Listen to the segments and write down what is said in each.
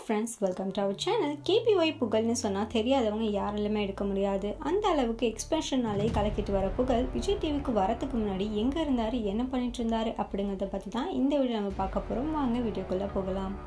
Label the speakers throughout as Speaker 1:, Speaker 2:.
Speaker 1: friends, welcome to our channel. KPY புகழ்னு சொன்னா தெரியாதவங்க யாராலுமே எடுக்க முடியாது. அந்த அளவுக்கு எக்ஸ்பிரஷனாலே கலக்கிட்டு வர புகழ் விஜய் டிவிக்கு வரதுக்கு முன்னாடி எங்க இருந்தாரு, என்ன பண்ணிட்டு இருந்தாரு அப்படிங்கறத பத்தி தான் இந்த வீடியோ நம்ம பார்க்க போறோம். வாங்க வீடியோக்குள்ள போகலாம்.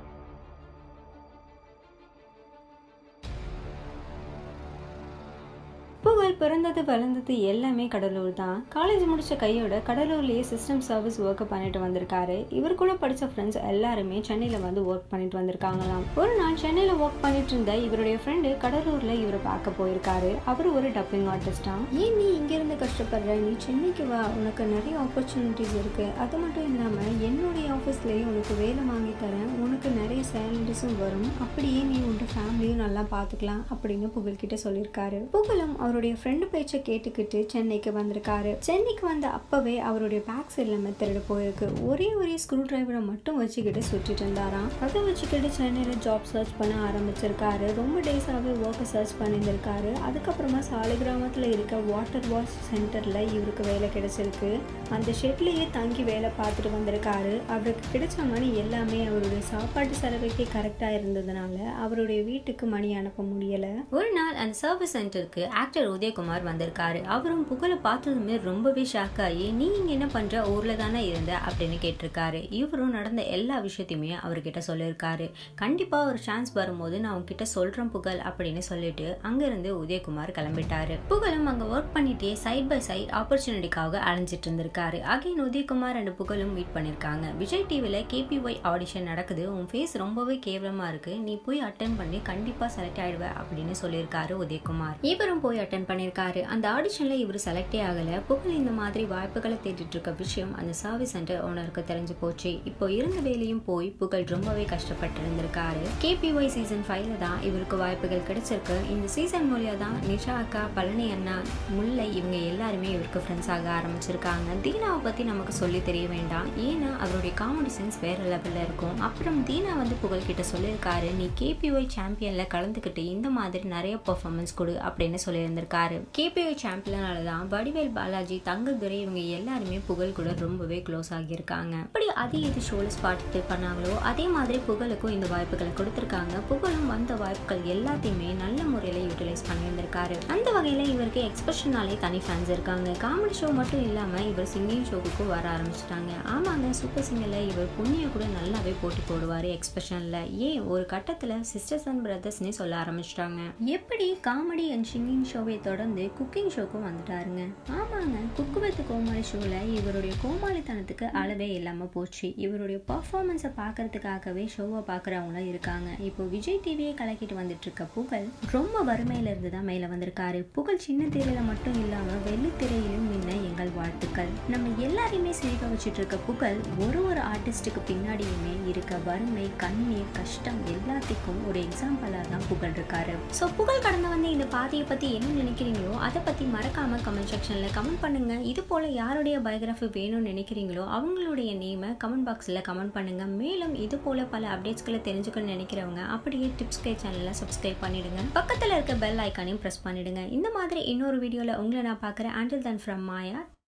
Speaker 1: புகழ் பிறந்தது வளர்ந்தது எல்லாமே கடலூர் தான். காலேஜ் முடிச்ச கையோட கடலூர்லயே சிஸ்டம் சர்வீஸ் ஒர்க் பண்ணிட்டு வந்திருக்காரு. இவர் கூட படிச்ச ஃப்ரெண்ட்ஸ் எல்லாருமே சென்னையில வந்து ஒர்க் பண்ணிட்டு வந்திருக்காங்களாம். ஒரு நாள் சென்னையில ஒர்க் பண்ணிட்டு இருந்த இவருடைய ஃப்ரெண்டு கடலூர்ல இவரை பார்க்க போயிருக்காரு. அவர் ஒரு டப்பிங் ஆர்டிஸ்டா. ஏன் நீ இங்க இருந்து கஷ்டப்படுற, நீ சென்னைக்கு வா, உனக்கு நிறைய ஆப்பர்ச்சுனிட்டிஸ் இருக்கு. அது மட்டும் இல்லாம என்னுடைய ஆஃபீஸ்லயே உனக்கு வேலை வாங்கி தரேன், உனக்கு நிறைய சேலரிஸும் வரும், அப்படியே நீ உன்னோட ஃபேமிலியும் நல்லா பாத்துக்கலாம் அப்படின்னு புகழ் கிட்ட சொல்லியிருக்காரு. புகழும் அவருடைய ஃப்ரெண்டு பேச்சை கேட்டுக்கிட்டு சென்னைக்கு வந்திருக்காரு. சென்னைக்கு வந்த அப்பவே அவருடைய பேக்ஸ் எல்லாமே திருட போயிருக்கு. ஒரே ஸ்க்ரூ டிரைவரை மட்டும் வச்சுக்கிட்டு சுற்றிட்டு இருந்தாராம். அதை வச்சுக்கிட்டு சென்னையில ஜாப் சர்ச் பண்ண ஆரம்பிச்சிருக்காரு. ரொம்ப டேஸாவே ஒர்க்கை சர்ச் பண்ணியிருந்திருக்காரு. அதுக்கப்புறமா சாலிகிராமத்துல இருக்க வாட்டர் வாஷ் சென்டர்ல இவருக்கு வேலை கிடைச்சிருக்கு. அந்த ஷெட்லயே தங்கி வேலை பார்த்துட்டு வந்திருக்காரு. அவருக்கு கிடைச்ச மணி எல்லாமே அவருடைய சாப்பாட்டு செலவுக்கே கரெக்டா இருந்ததுனால அவருடைய வீட்டுக்கு மணி அனுப்ப முடியல. ஒரு நாள் அந்த சர்வீஸ் சென்டருக்கு ஆக்டர் உதயகுமார் வந்திருக்காரு. அவரும் புகழை பார்த்ததுமே ரொம்பவே ஷாக் ஆகி, நீ இங்க என்ன பண்ற, ஊர்ல தானே இருந்த அப்படின்னு கேட்டிருக்காரு. இவரும் நடந்த எல்லா விஷயத்தையுமே அவர்கிட்ட சொல்லியிருக்காரு. கண்டிப்பா ஒரு சான்ஸ் வரும்போது நான் உங்ககிட்ட சொல்றேன் புகழ் அப்படின்னு சொல்லிட்டு அங்கிருந்து உதயகுமார் கிளம்பிட்டாரு. புகழும் அங்க ஒர்க் பண்ணிட்டே சைட் பை சைட் ஆப்பர்ச்சுனிட்டிக்காக அலைஞ்சிட்டு இருந்திருக்காரு. அகைன் உதயகுமார் அண்ட் புகழும் மீட் பண்ணிருக்காங்க. விஜய் டிவில KPY ஆடிஷன் நடக்குது, உன் ஃபேஸ் ரொம்பவே கேவலமா இருக்கு, நீ போய் அட்டென்ட் பண்ணி கண்டிப்பா செலக்ட் ஆயிடுவ அப்படின்னு சொல்லியிருக்காரு உதயகுமார். இவரும் போய் அட்டென்ட் பண்ணிருக்காரு. அந்த ஆடிஷன்ல இவர் செலக்டே ஆகல. புகழ் இந்த மாதிரி வாய்ப்புகளை தேடிட்டு இருக்க விஷயம் அந்த சர்வீஸ் சென்டர் ஓனருக்கு தெரிஞ்சு போச்சு. இப்போ இருந்த வேலையும் போய் புகழ் ரொம்பவே கஷ்டப்பட்டு இருந்திருக்காரு. KPY சீசன் 5ல தான் இவருக்கு வாய்ப்புகள் கிடைச்சிருக்கு. இந்த சீசன் மூலியா தான் நிஷா அக்கா, பழனி அண்ணா, முல்லை இவங்க எல்லாருமே இவருக்கு ஃப்ரெண்ட்ஸ் ஆக ஆரம்பிச்சிருக்காங்க. தீனாவை பத்தி நமக்கு சொல்லி தெரிய வேண்டாம், ஏன்னா அவருடைய காமெடி சென்ஸ் வேற லெவல்ல இருக்கும். அப்புறம் தீனா வந்து புகழ் கிட்ட சொல்லியிருக்காரு, நீ KPY சாம்பியன்ல கலந்துக்கிட்டு இந்த மாதிரி நிறைய பெர்ஃபார்மன்ஸ் கொடு அப்படின்னு சொல்லியிருந்திருக்காரு. KPY சாம்பியனால தான் வடிவேல், பாலாஜி, தங்கதுரை இவங்க எல்லாருமே புகழ் கூட ரொம்பவே க்ளோஸ் ஆகியிருக்காங்க. அப்படி அதே இது ஷோல பார்ட்டிசிபேட் பண்ணாங்களோ அதே மாதிரி புகழுக்கும் இந்த வாய்ப்புகளை கொடுத்திருக்காங்க. புகழும் வந்த வாய்ப்புகள் எல்லாத்தையுமே நல்ல முறையில யூட்டிலைஸ் பண்ணியிருந்திருக்காரு. அந்த வகையில இவருக்கு எக்ஸ்பிரஷனாலே தனி ஃபேன்ஸ் இருக்காங்க. காமெடி ஷோ மட்டும் இல்லாம இவர் சிங்கிங் ஷோவுக்கு வர ஆரம்பிச்சிட்டாங்க. ஆமாங்க, சூப்பர் சிங்கர்ல இவர் புண்ணிய கூட நல்லாவே போட்டி போடுவாரு எக்ஸ்பிரஷன்ல. ஏன் ஒரு கட்டத்துல சிஸ்டர்ஸ் அண்ட் பிரதர்ஸ்னே சொல்ல ஆரம்பிச்சிட்டாங்க. எப்படி காமெடி அண்ட் சிங்கிங் ஷோவை தொடர்ந்து குக்கிங் ஷோக்கும் வந்துட்டாருங்க. ஆமாங்க, குக்கு வித் கோமாளி ஷோல இவருடைய கோமாளித்தனத்துக்கு அளவே இல்லாம போச்சு. இவருடைய பர்ஃபார்மன்ஸை பார்க்கறதுக்காகவே ஷோவை பார்க்குறவங்களும் இருக்காங்க. இப்போ விஜய் டிவியை கலக்கிட்டு வந்துட்டு இருக்க புகழ் ரொம்ப வறுமையில இருந்து தான் மேல வந்திருக்காரு. புகழ் சின்ன திரையில மட்டும் இல்லாம வெள்ளித்திரையிலும் முன்ன எங்கள் வாழ்த்துக்கள். நம்ம எல்லாரையுமே சிரிக்க வச்சுட்டு இருக்க புகழ் ஒரு ஆர்டிஸ்டுக்கு பின்னாடியுமே இருக்க வறுமை, கண்ணீர், கஷ்டம் எல்லாத்துக்கும் ஒரு எக்ஸாம்பிளா தான் புகழ் இருக்காரு. ஸோ புகழ் கடந்து வந்து இந்த பாதையை பத்தி என்ன நினைக்கிறீங்களோ அதை பத்தி மறக்காம கமெண்ட் செக்ஷன்ல கமெண்ட் பண்ணுங்க. இது போல யாருடைய பயோகிராஃபி வேணும்னு நினைக்கிறீங்களோ அவங்களுடைய நேமை கமெண்ட் பாக்ஸ்ல கமெண்ட் பண்ணுங்க. மேலும் இது போல பல அப்டேட்ஸ்களை தெரிஞ்சுக்கணும்னு நினைக்கிறவங்க அப்படியே டிப்ஸ் கே சேனலை சப்ஸ்கிரைப் பண்ணிடுங்க. பக்கத்துல இருக்க பெல் ஐக்கானையும் பிரஸ் பண்ணிடுங்க. இந்த மாதிரி இன்னொரு வீடியோல உங்களை நான் பார்க்குறேன். Until then from Maya.